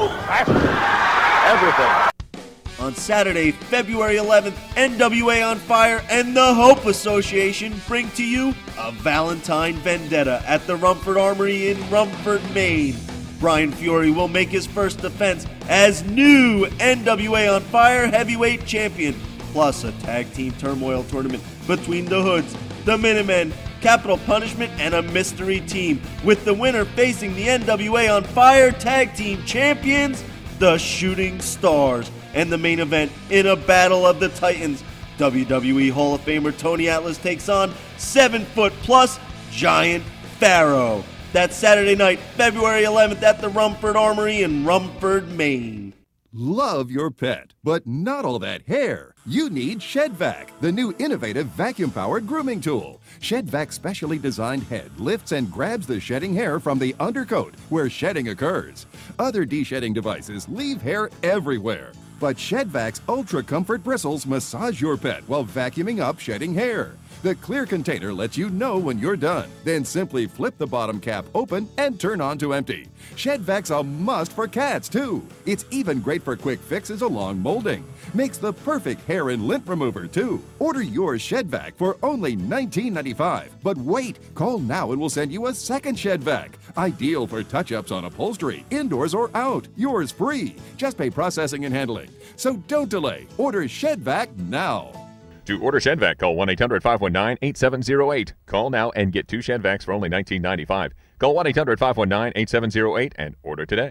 Everything. On Saturday, February 11th, NWA On Fire and the Hope Association bring to you a Valentine Vendetta at the Rumford Armory in Rumford, Maine. Brian Fury will make his first defense as new NWA On Fire heavyweight champion, plus a tag team turmoil tournament between the Hoods, the Minutemen, Capital Punishment, and a mystery team, with the winner facing the NWA On Fire tag team champions, the Shooting Stars. And the main event, in a battle of the Titans, WWE Hall of Famer Tony Atlas takes on 7-foot-plus Giant Pharaoh. That's Saturday night, February 11th at the Rumford Armory in Rumford, Maine. Love your pet, but not all that hair. You need ShedVac, the new innovative vacuum-powered grooming tool. ShedVac's specially designed head lifts and grabs the shedding hair from the undercoat, where shedding occurs. Other de-shedding devices leave hair everywhere. But ShedVac's Ultra Comfort bristles massage your pet while vacuuming up shedding hair. The clear container lets you know when you're done. Then simply flip the bottom cap open and turn on to empty. ShedVac's a must for cats, too. It's even great for quick fixes along molding. Makes the perfect hair and lint remover, too. Order your ShedVac for only $19.95. But wait, call now and we'll send you a second ShedVac. Ideal for touch-ups on upholstery, indoors or out. Yours free. Just pay processing and handling. So don't delay. Order ShedVac now. To order ShedVac, call 1-800-519-8708. Call now and get 2 ShedVacs for only $19.95. Call 1-800-519-8708 and order today.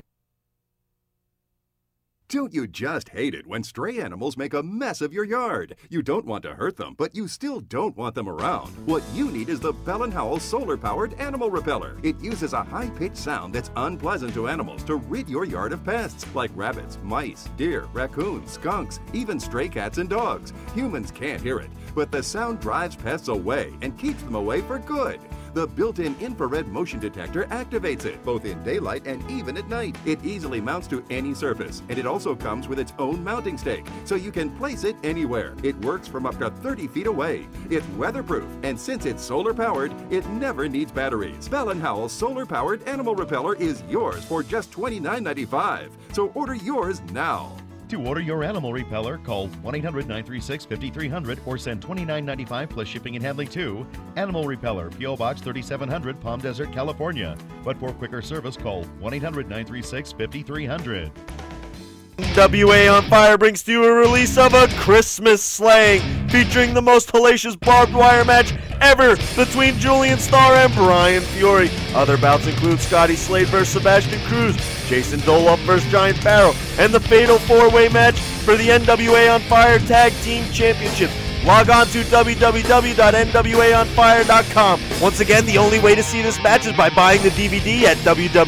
Don't you just hate it when stray animals make a mess of your yard? You don't want to hurt them, but you still don't want them around. What you need is the Bell & Howell solar-powered animal repeller. It uses a high-pitched sound that's unpleasant to animals to rid your yard of pests like rabbits, mice, deer, raccoons, skunks, even stray cats and dogs. Humans can't hear it, but the sound drives pests away and keeps them away for good. The built-in infrared motion detector activates it, both in daylight and even at night. It easily mounts to any surface, and it also comes with its own mounting stake, so you can place it anywhere. It works from up to 30 feet away. It's weatherproof, and since it's solar-powered, it never needs batteries. Bell & Howell's solar-powered animal repeller is yours for just $29.95. So order yours now. To order your animal repeller, call 1-800-936-5300 or send $29.95 plus shipping and handling to Animal Repeller, P.O. Box 3700, Palm Desert, California. But for quicker service, call 1-800-936-5300. NWA On Fire brings to you a release of a Christmas slang featuring the most hellacious barbed wire match ever between Julian Starr and Brian Fury. Other bouts include Scotty Slade vs. Sebastian Cruz, Jason Doloff vs. Giant Pharaoh, and the fatal 4-way match for the NWA On Fire Tag Team Championships. Log on to www.nwaonfire.com. Once again, the only way to see this match is by buying the DVD at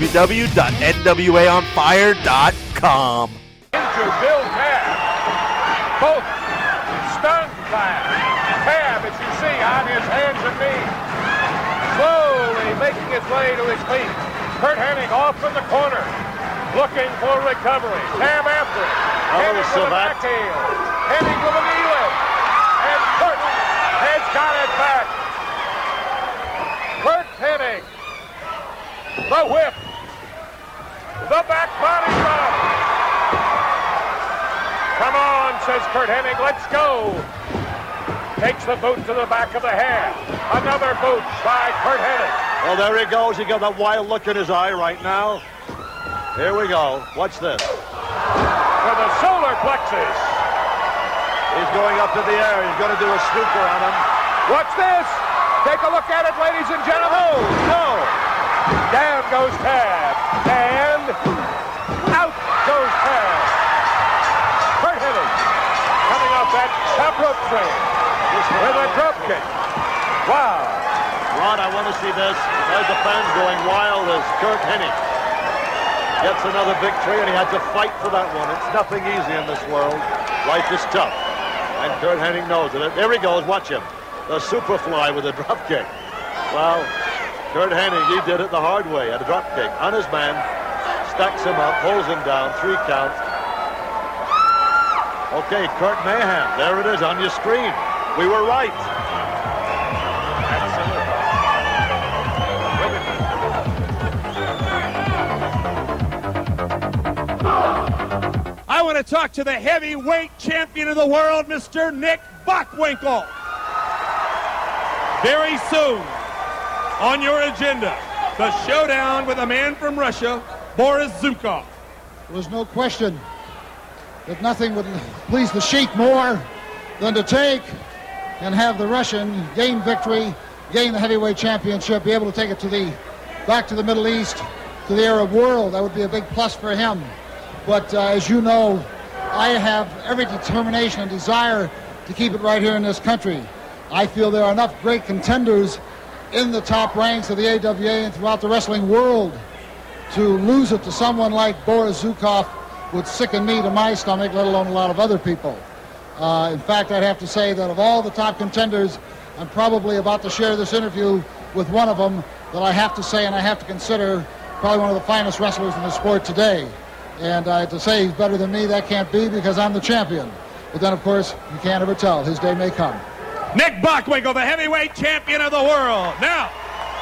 www.nwaonfire.com. Into Bill Tabb. Both stunned by Tabb, as you see, on his hands and knees. Slowly making his way to his feet. Curt Hennig off in the corner, looking for recovery. Tabb after it. Hennig with a back heel. Hennig with a knee lift. And Curt has got it back. Curt Hennig. The whip. The back body drop. Come on, says Curt Hennig, let's go. Takes the boot to the back of the head. Another boot by Curt Hennig. Well, there he goes. He got that wild look in his eye right now. Here we go. Watch this. For the solar plexus. He's going up to the air. He's going to do a snooker on him. Watch this. Take a look at it, ladies and gentlemen. Oh, no. Down goes Tabb. And out goes Tabb. Curt Hennig coming off that top rope train with a drop kick. Wow. Ron, I want to see this. There's the fans going wild as Curt Hennig gets another victory, and he had to fight for that one. It's nothing easy in this world. Life is tough, and Curt Hennig knows it. There he goes. Watch him. The Superfly with a drop kick. Well, Curt Hennig, he did it the hard way. Had a drop kick on his man, stacks him up, pulls him down, 3 count. Okay, Curt Mayhem, there it is on your screen. We were right. I want to talk to the heavyweight champion of the world, Mr. Nick Bockwinkel. Very soon, on your agenda, the showdown with a man from Russia, Boris Zukov. There's no question that nothing would please the Sheik more than to take and have the Russian gain victory, gain the heavyweight championship, be able to take it back to the Middle East, to the Arab world. That would be a big plus for him. But as you know, I have every determination and desire to keep it right here in this country. I feel there are enough great contenders in the top ranks of the AWA and throughout the wrestling world. To lose it to someone like Boris Zukov would sicken me to my stomach, let alone a lot of other people. In fact, I'd have to say that of all the top contenders, I'm probably about to share this interview with one of them that I have to say and I have to consider probably one of the finest wrestlers in the sport today. And to say he's better than me, that can't be because I'm the champion. But then, of course, you can't ever tell. His day may come. Nick Bockwinkel, the heavyweight champion of the world. Now,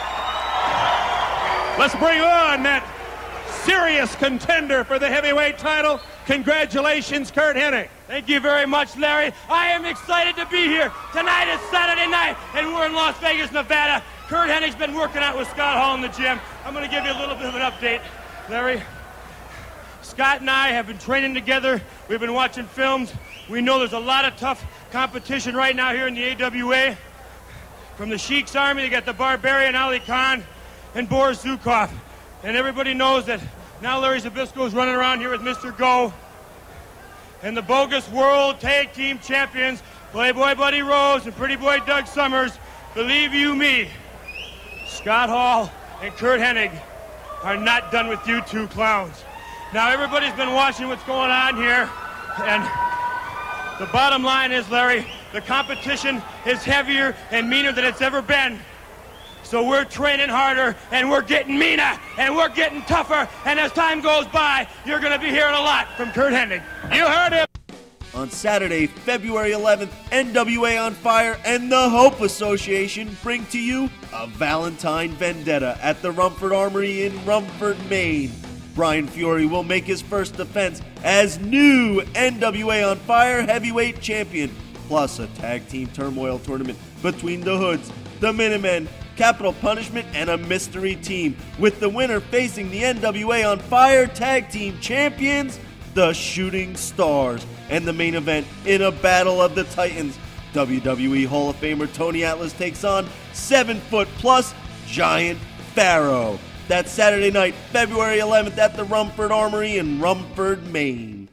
let's bring on that serious contender for the heavyweight title. Congratulations, Curt Hennig. Thank you very much, Larry. I am excited to be here. Tonight is Saturday night, and we're in Las Vegas, Nevada. Curt Hennig's been working out with Scott Hall in the gym. I'm going to give you a little bit of an update, Larry. Scott and I have been training together. We've been watching films. We know there's a lot of tough competition right now here in the AWA. From the Sheik's Army, they got the Barbarian Ali Khan and Boris Zukov. And everybody knows that now Larry Zbyszko is running around here with Mr. Go. And the bogus World Tag Team Champions, Playboy Buddy Rose and Pretty Boy Doug Summers, believe you me, Scott Hall and Curt Hennig are not done with you two clowns. Now everybody's been watching what's going on here, and the bottom line is, Larry, the competition is heavier and meaner than it's ever been. So we're training harder, and we're getting meaner, and we're getting tougher, and as time goes by, you're going to be hearing a lot from Curt Hennig. You heard him! On Saturday, February 11th, NWA on Fire and the Hope Association bring to you a Valentine Vendetta at the Rumford Armory in Rumford, Maine. Brian Fury will make his first defense as new NWA on Fire heavyweight champion, plus a tag team turmoil tournament between the Hoods, the Minutemen, Capital Punishment, and a mystery team, with the winner facing the NWA on Fire tag team champions, the Shooting Stars, and the main event in a battle of the Titans. WWE Hall of Famer Tony Atlas takes on 7-foot-plus Giant Pharaoh. That's Saturday night, February 11th at the Rumford Armory in Rumford, Maine.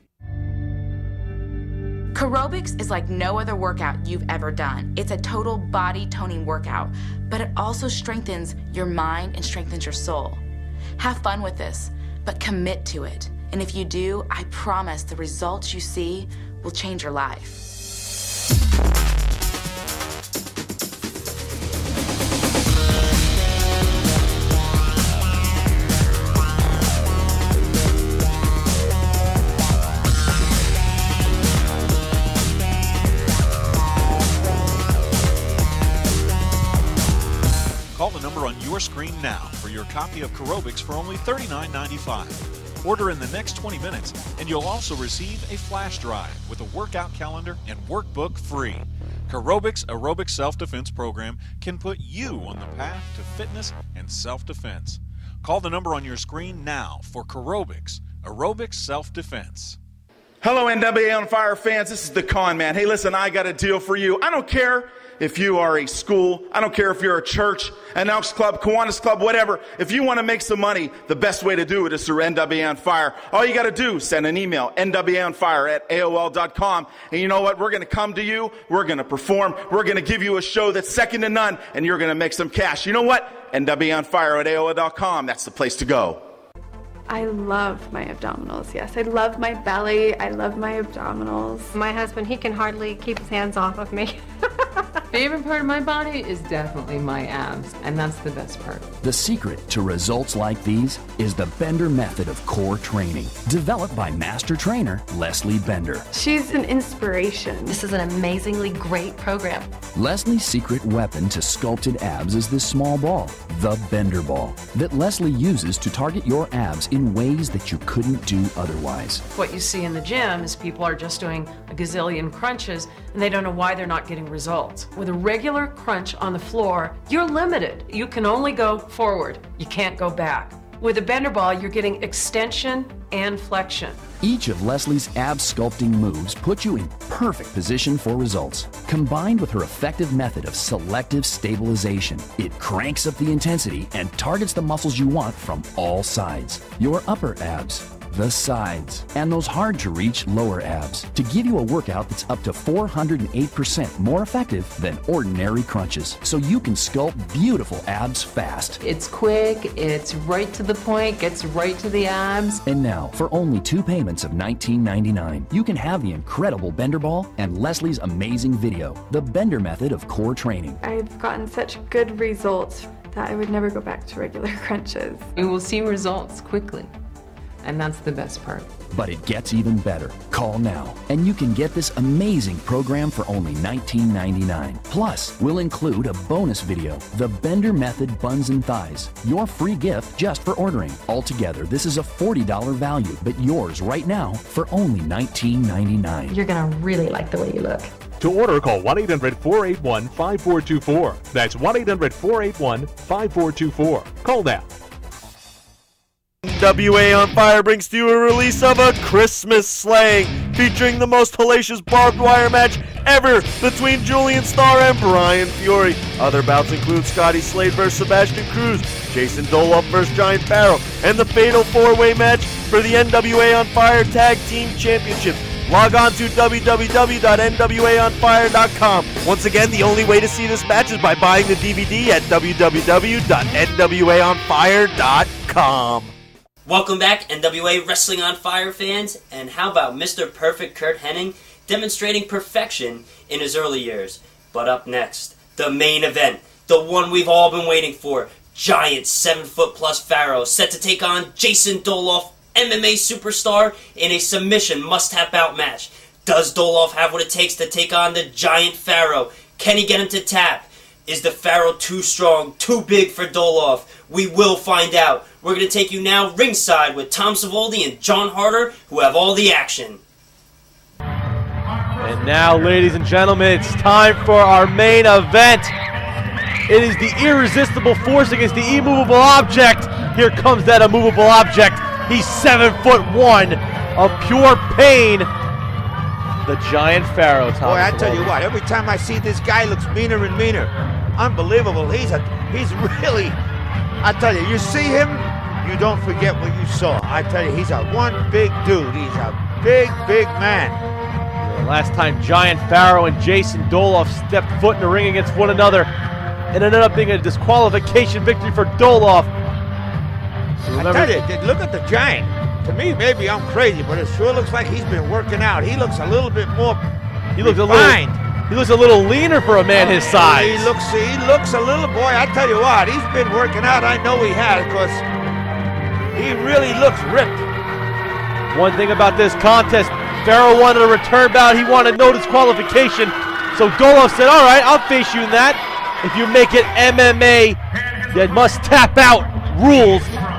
Aerobics is like no other workout you've ever done. It's a total body toning workout, but it also strengthens your mind and strengthens your soul. Have fun with this, but commit to it. And if you do, I promise the results you see will change your life. Call the number on your screen now for your copy of Aerobics for only $39.95. Order in the next 20 minutes, and you'll also receive a flash drive with a workout calendar and workbook free. Aerobics Aerobic Self-Defense Program can put you on the path to fitness and self-defense. Call the number on your screen now for Aerobics Aerobic Self-Defense. Hello, NWA on Fire fans. This is the Con Man. Hey, listen, I got a deal for you. I don't care if you are a school. I don't care if you're a church, an Elks Club, Kiwanis Club, whatever. If you want to make some money, the best way to do it is through NWA on Fire. All you got to do is send an email, nwaonfire@aol.com. And you know what? We're going to come to you. We're going to perform. We're going to give you a show that's second to none, and you're going to make some cash. You know what? nwaonfire@aol.com. That's the place to go. I love my abdominals, yes. I love my belly. I love my abdominals. My husband, he can hardly keep his hands off of me. Favorite part of my body is definitely my abs, and that's the best part. The secret to results like these is the Bender method of core training, developed by master trainer Leslie Bender. She's an inspiration. This is an amazingly great program. Leslie's secret weapon to sculpted abs is this small ball, the Bender ball, that Leslie uses to target your abs in ways that you couldn't do otherwise. What you see in the gym is people are just doing a gazillion crunches, and they don't know why they're not getting results. With a regular crunch on the floor, you're limited. You can only go forward. You can't go back. With a Bender ball, you're getting extension and flexion. Each of Leslie's ab sculpting moves put you in perfect position for results. Combined with her effective method of selective stabilization, it cranks up the intensity and targets the muscles you want from all sides. Your upper abs, the sides, and those hard-to-reach lower abs to give you a workout that's up to 408% more effective than ordinary crunches, so you can sculpt beautiful abs fast. It's quick, it's right to the point, gets right to the abs. And now, for only 2 payments of $19.99, you can have the incredible Bender ball and Leslie's amazing video, The Bender Method of Core Training. I've gotten such good results that I would never go back to regular crunches. You will see results quickly. And that's the best part. But it gets even better. Call now, and you can get this amazing program for only $19.99. Plus, we'll include a bonus video, The Bender Method Buns and Thighs, your free gift just for ordering. Altogether, this is a $40 value, but yours right now for only $19.99. You're gonna really like the way you look. To order, call 1-800-481-5424. That's 1-800-481-5424. Call now. NWA on Fire brings to you a release of A Christmas Slaying, featuring the most hellacious barbed wire match ever between Julian Starr and Brian Fury. Other bouts include Scotty Slade vs. Sebastian Cruz, Jason Doloff vs. Giant Pharaoh, and the fatal 4-way match for the NWA on Fire Tag Team Championships. Log on to www.nwaonfire.com. Once again, the only way to see this match is by buying the DVD at www.nwaonfire.com. Welcome back, NWA Wrestling on Fire fans, and how about Mr. Perfect Curt Hennig demonstrating perfection in his early years? But up next, the main event, the one we've all been waiting for, giant 7-foot-plus Pharaoh set to take on Jason Doloff, MMA superstar, in a submission must-tap-out match. Does Doloff have what it takes to take on the giant Pharaoh? Can he get him to tap? Is the Pharaoh too strong, too big for Doloff? We will find out. We're going to take you now ringside with Tom Savoldi and John Harder, who have all the action. And now, ladies and gentlemen, it's time for our main event. It is the irresistible force against the immovable object. Here comes that immovable object. He's 7'1", of pure pain. The giant Pharaoh, Tom. Boy, I tell you what, every time I see this guy, looks meaner and meaner. Unbelievable. He's really, I tell you see him, you don't forget what you saw. I tell you, he's a one big dude. He's a big, big man. Last time Giant Pharaoh and Jason Doloff stepped foot in the ring against one another, it ended up being a disqualification victory for Doloff. I tell you, look at the Giant. To me, maybe I'm crazy, but it sure looks like he's been working out. He looks a little bit more refined. He looks a little leaner for a man his size. He looks a little, boy, I tell you what, he's been working out. I know he has, because he really looks ripped. One thing about this contest, Pharaoh wanted a return bout. He wanted no disqualification. So Doloff said, all right, I'll face you in that. If you make it MMA, that must tap out rules.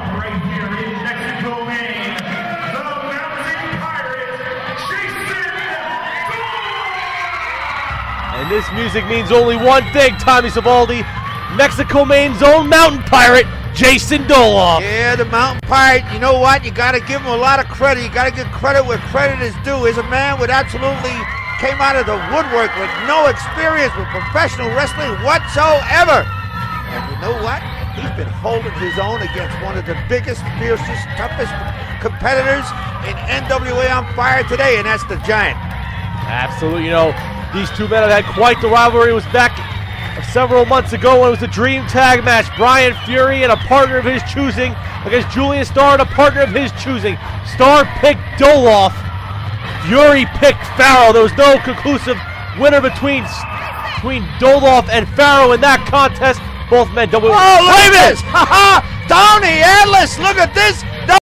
And this music means only one thing, Tommy Savoldi. Mexico Maine's own mountain pirate, Jason Doloff. Yeah, the mountain pirate. You know what? You got to give him a lot of credit. You got to give credit where credit is due. He's a man with absolutely came out of the woodwork with no experience with professional wrestling whatsoever. And you know what? He's been holding his own against one of the biggest, fiercest, toughest competitors in NWA on Fire today, and that's the Giant. Absolutely. You know, these two men have had quite the rivalry. It was back several months ago when it was a dream tag match. Brian Fury and a partner of his choosing against Julian Starr and a partner of his choosing. Starr picked Doloff. Fury picked Pharaoh. There was no conclusive winner between between Doloff and Pharaoh in that contest. Both men double. Oh, look at this! Ha ha! Tony Atlas, look at this!